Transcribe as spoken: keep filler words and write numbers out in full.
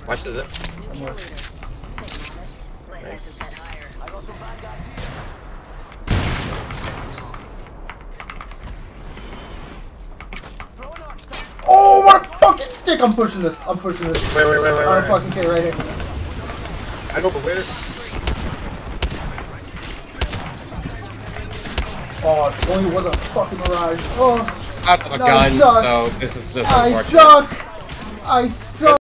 Watch this. It. Nice. Oh, what a fucking stick! I'm pushing this. I'm pushing this. Wait, wait, wait, wait. Alright, wait. fucking K right here. I know, but where? Oh, if only it wasn't a fucking mirage. Oh, I don't have a I gun, suck. so this is just I unfortunate. suck. I suck.